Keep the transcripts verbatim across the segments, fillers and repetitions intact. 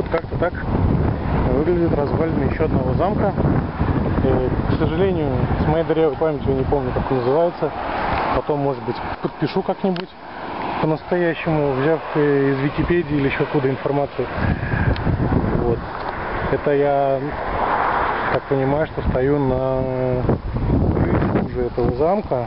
как-то так выглядит развалины еще одного замка. И, к сожалению, с моей дырявой памятью не помню, как называется. Потом, может быть, подпишу как-нибудь по-настоящему, взяв из Википедии или еще откуда информацию. Вот. Это я так понимаю, что стою на крыше уже этого замка.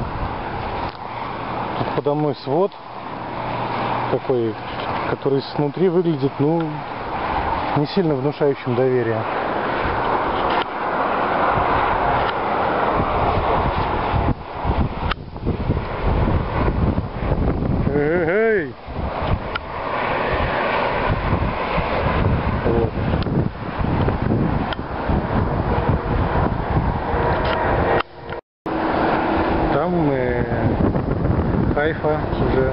Тут подо мной свод такой, который снутри выглядит, ну, не сильно внушающим доверие. Эй! Вот. Там мы Хайфа уже.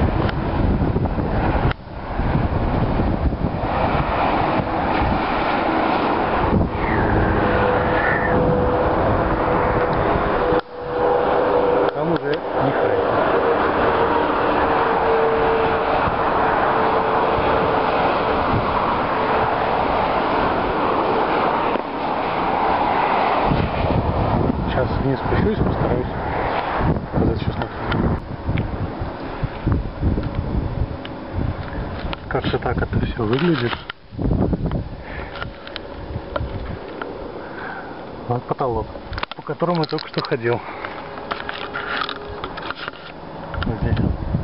Там уже не Хайфа. Сейчас вниз спущусь, постараюсь показать, что смотрю. Как-то так это все выглядит. Вот потолок, по которому я только что ходил. Вот здесь.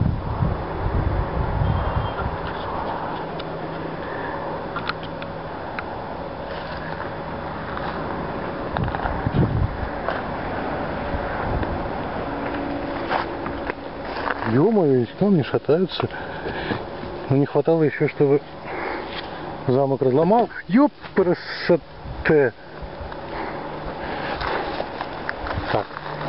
Ё-моё, ведь камни шатаются. Но не хватало еще, чтобы замок разломал. Ёпрасоте. Так.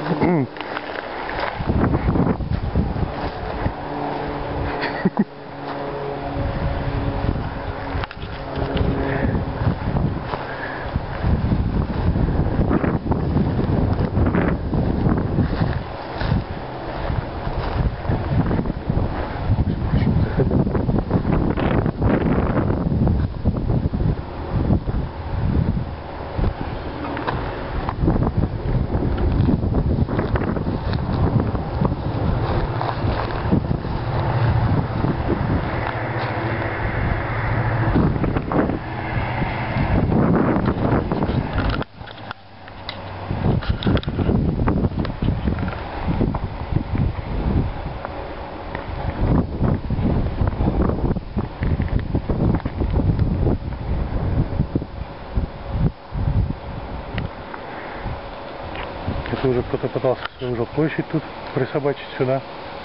Это уже кто-то пытался свою площадь тут присобачить сюда.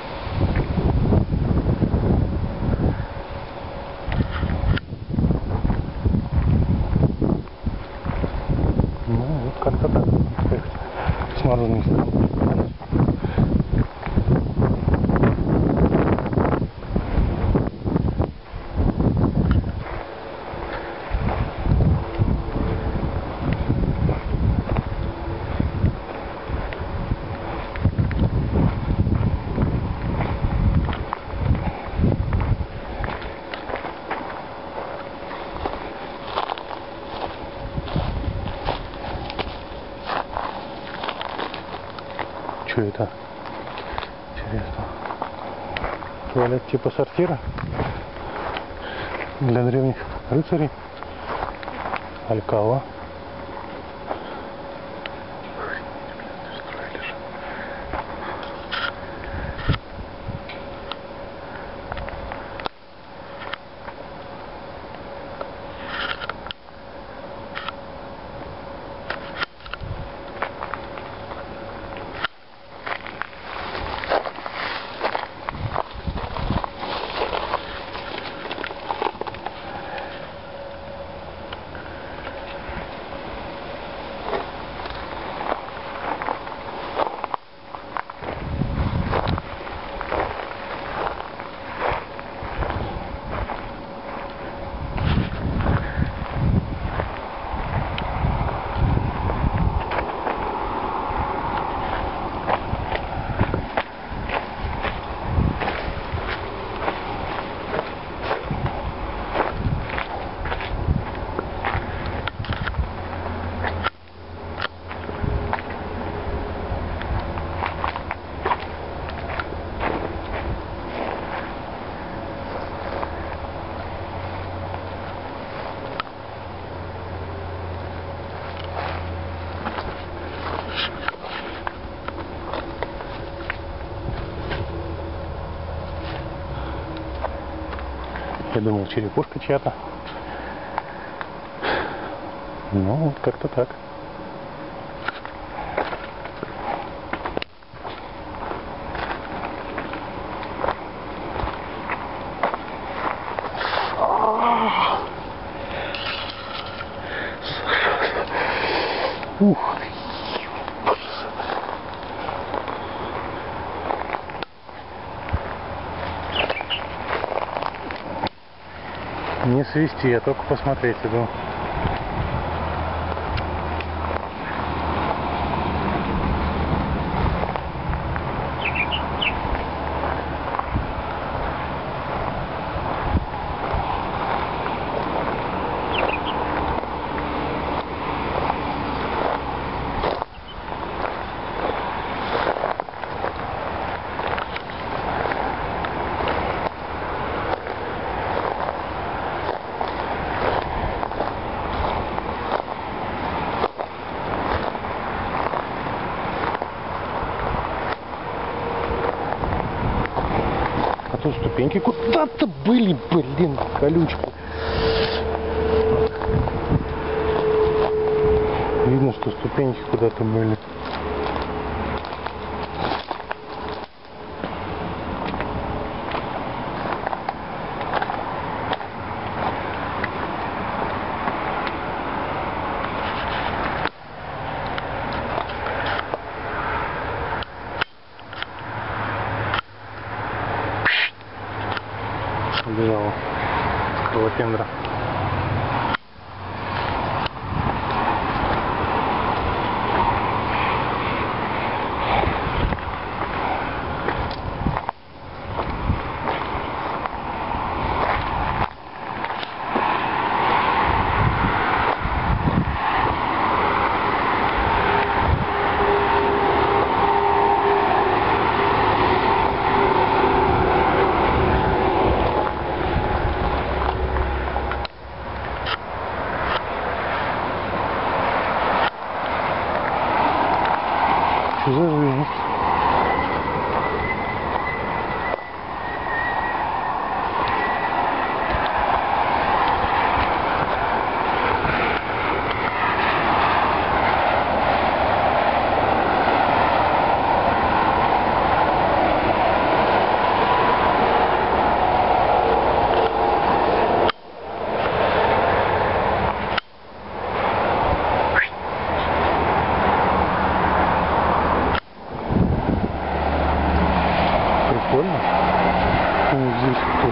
Ну вот как-то так. С морозным стороны. Что это? Интересно. Туалет типа сортира для древних рыцарей. Алькава. Я думал, черепушка чья-то. Ну, вот как-то так. Ух. Не свисти, я только посмотреть иду. Тут ступеньки куда-то были, блин, колючки. Видно, что ступеньки куда-то были. Убежала скалопендра. Что за живность? Прикольно. Ну, здесь тут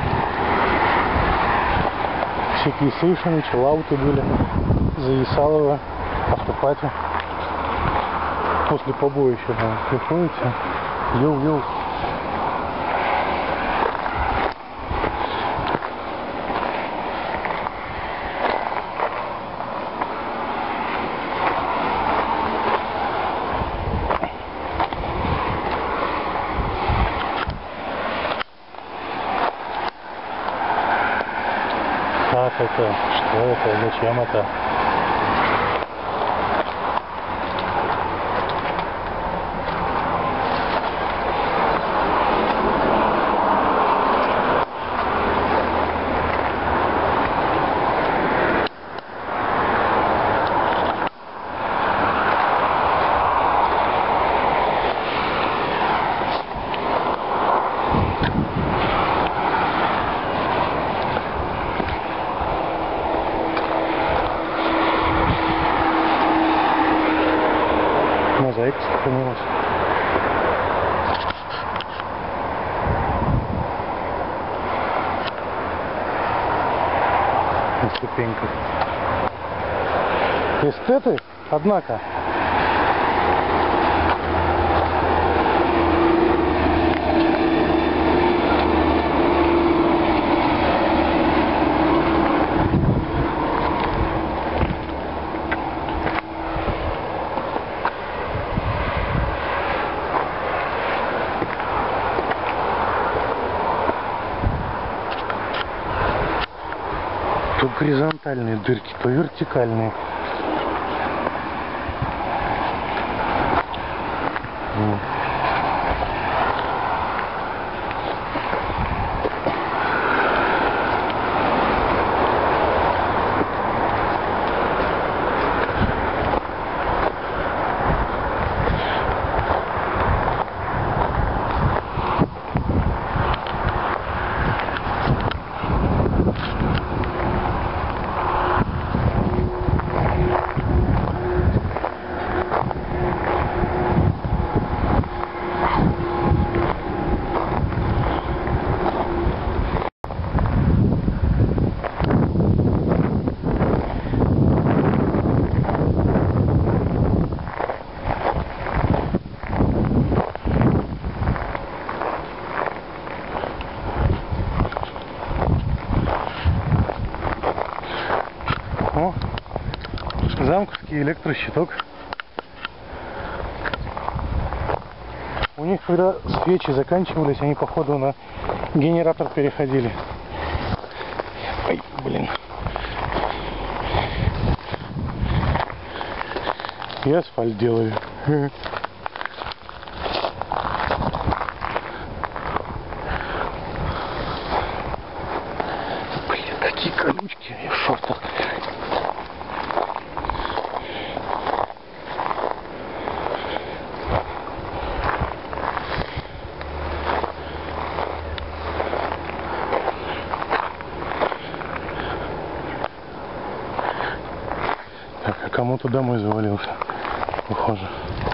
всякие сейшины, чиллауты были. Зависалово, автопати. После побоища, да, приходите. Йоу-йоу. Как это? Что это? Зачем это? Мозаика сохранилась. На ступеньках. Эстеты, однако. То горизонтальные дырки, то вертикальные. Замковский электрощиток. У них, когда свечи заканчивались, они, походу, на генератор переходили. Ой, блин. И асфальт делаю. Блин, какие колючки в шортах. Так, а кому-то домой завалился, похоже.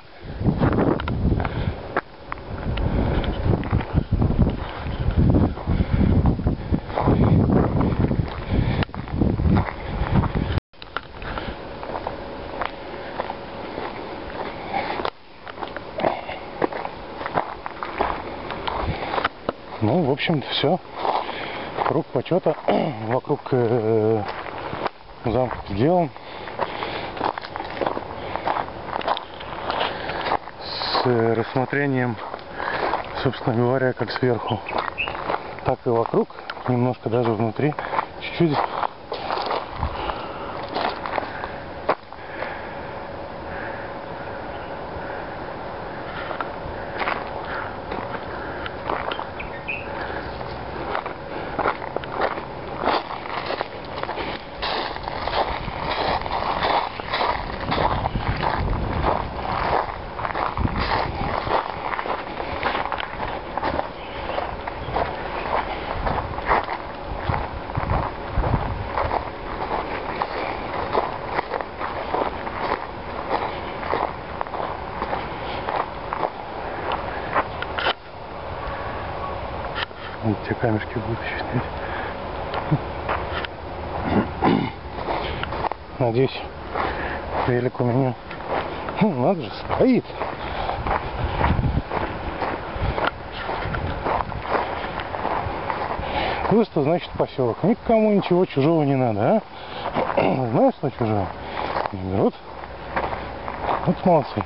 Ну, в общем-то, все. Круг почета вокруг э, замка сделан. С э, рассмотрением, собственно говоря, как сверху, так и вокруг, немножко даже внутри, чуть-чуть. Вот те камешки будут еще снять. Надеюсь, велик у меня. Надо же, стоит. Вот что значит поселок. Никому ничего чужого не надо, а? Знаешь, что чужого? Не берут. Вот молодцы.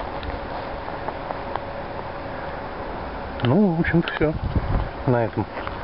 Ну, в общем-то, все на этом.